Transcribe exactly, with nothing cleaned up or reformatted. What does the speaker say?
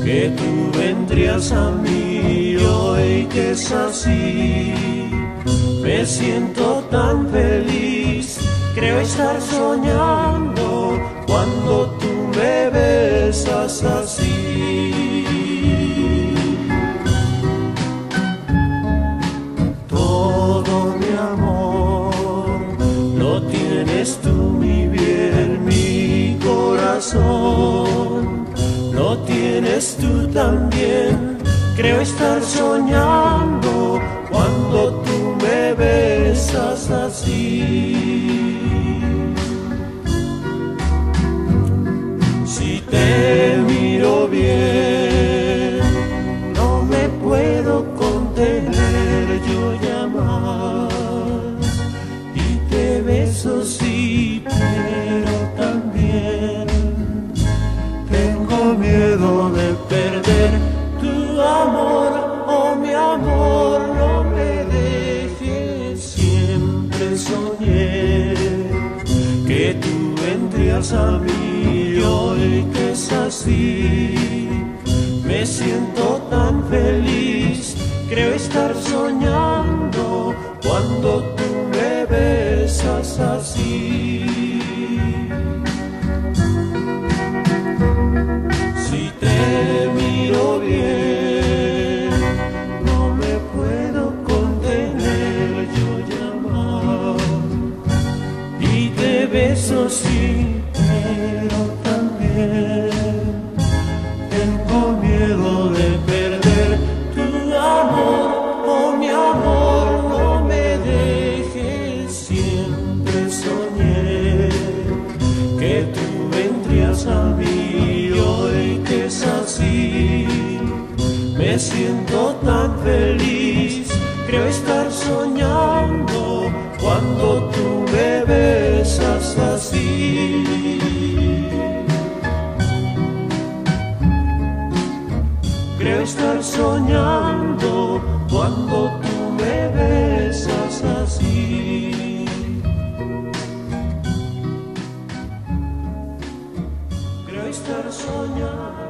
que tú vendrías a mí hoy que es así. Me siento tan feliz, creo estar soñando cuando tú me besas así. Todo mi amor lo tienes tú, mi bien, mi corazón lo tienes tú también. Creo estar soñando cuando tú me besas así. Si te miro bien, no me puedo contener, yo llamar y te beso sí, pero también tengo miedo de perder tu amor, oh mi amor, no me dejes. Siempre soñé que tú vendrías a mí hoy que es así. Me siento tan feliz, creo estar soñando cuando tú me besas así. Si te miro bien, no me puedo contener, yo llamar y te beso sí, pero también tengo miedo de perder tu amor, oh mi amor, no me dejes. Siempre soñé que tú vendrías a mí hoy que es así. Me siento tan feliz, creo estar soñando cuando tú me besas así. Creo estar soñando cuando tú me besas así. Creo estar soñando.